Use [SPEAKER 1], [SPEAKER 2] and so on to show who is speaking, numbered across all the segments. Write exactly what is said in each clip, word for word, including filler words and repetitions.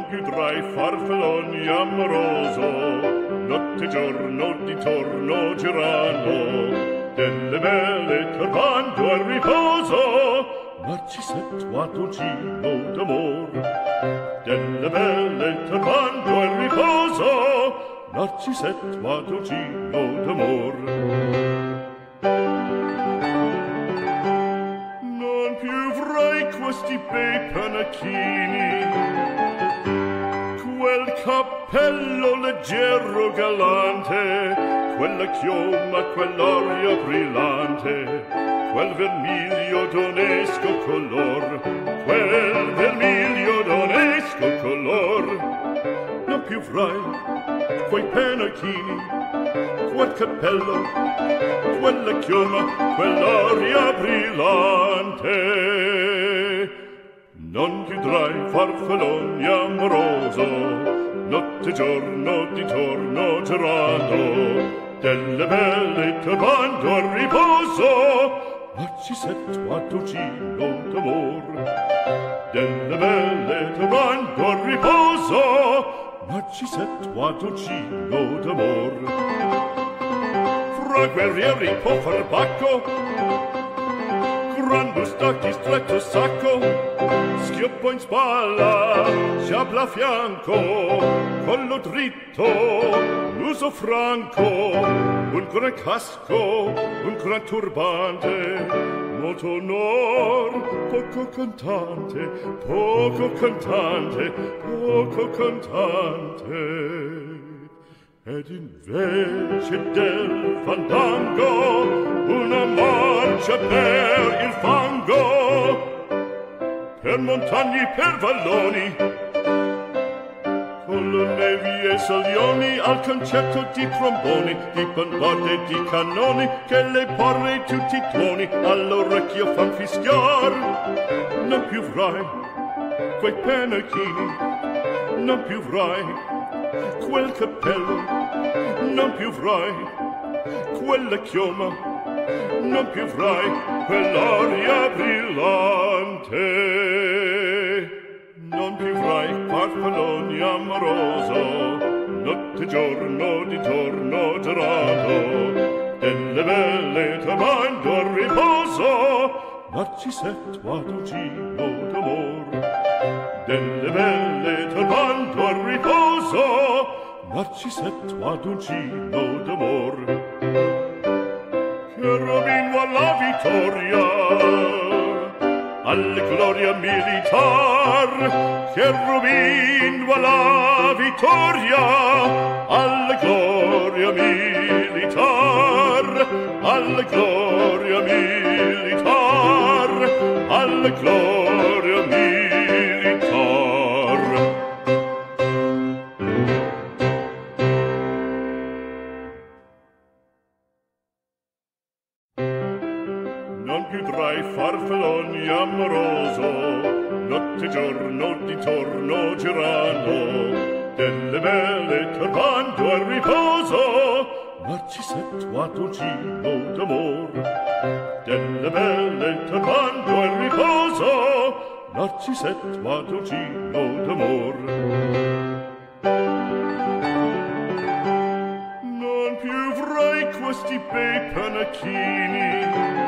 [SPEAKER 1] più tra i farfalloni amoroso, notte e giorno di torno girando, delle belle turbando al riposo, Narcisetto Adugino d'amor. Delle belle turbando al riposo, Narcisetto Adugino d'amor. Non più avrai questi bei panacchini, quel cappello leggero galante, quella chioma, quell'aria brillante, quel vermiglio d'onesco color, quel vermiglio d'onesco color. Non più avrai quei panacchini, quel cappello, quella chioma, quell'aria brillante. Non chiudrai farfalloni amoroso, notte e giorno di torno girando, delle belle turbando al riposo, Narcisetto Adugino d'amor. Delle belle turbando al riposo, Narcisetto Adugino d'amor. Fra guerrieri può far bacco, gran bustacchi stretto sacco, schioppo in spalla, sciabla a fianco, collo dritto, muso franco, un gran casco, un gran turbante, molto onor, poco cantante, poco cantante, poco cantante. Ed invece del fandango una marcia per il fango, per montagne, per valloni, con le nevi e salioni, al concerto di tromboni, di bombarde e di cannoni, che le porre tutti i tuoni all'orecchio fan fischiar. Non più avrai quei panacchini, non più avrai quel cappello, non più avrai quella chioma, non più avrai quell'aria brillante. Non più avrai farfalloni amoroso, notte e giorno di torno girato, delle belle turbando al riposo, Narcisetto Adugino d'amor. Delle belle turbando al riposo, Narcisetto Adugino d'amor. Cherubino alla vittoria, alla gloria militar, cherubino alla vittoria, alla gloria militar, alla gloria militar, alla gloria militar. Non più tra i farfalloni amoroso, notte e giorno di torno girando, delle belle turbando al riposo, Narcisetto Adugino d'amor. Delle belle turbando al riposo, Narcisetto Adugino d'amor. Non più avrai questi bei panacchini,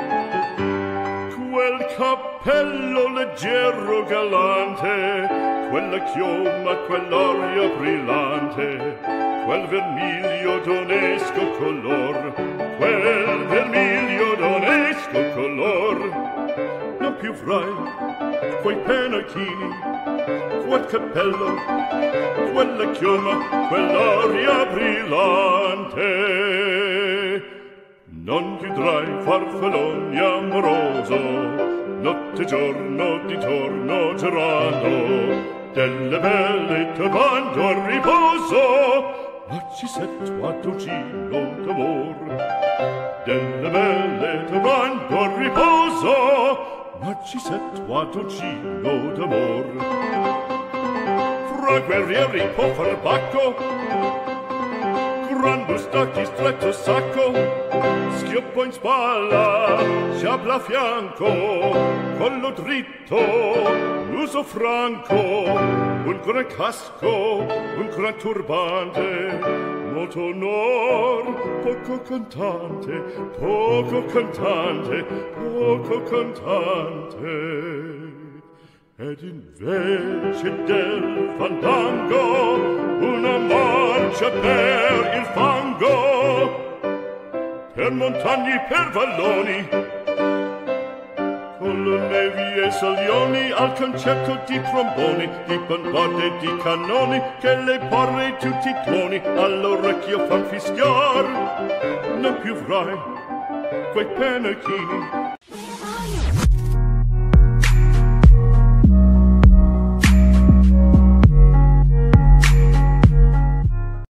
[SPEAKER 1] quel cappello leggero galante, quella chioma, quell'aria brillante, quel vermiglio d'onesco color, quel vermiglio d'onesco color. Non più avrai quei panacchini, quel cappello, quella chioma, quell'aria brillante. Non chiudrai farfalloni amoroso, notte e giorno di torno girando, delle belle turbando al riposo, Narcisetto Adugino d'amor. Delle belle turbando al riposo, Narcisetto Adugino d'amor. Fra guerrieri può far bacco, gran bustacchi stretto sacco, schioppo in spalla, sciabla a fianco, collo dritto, uso franco, un gran casco, un gran turbante, molto onor, poco cantante, poco cantante, poco cantante. Ed invece del fandango una marcia per il fango, per montagne, per valloni, con le nevi e salioni, al concerto di tromboni, di bombarde e di cannoni, che le porre tutti i tuoni all'orecchio fan fischiar. Non più avrai quei pennacchini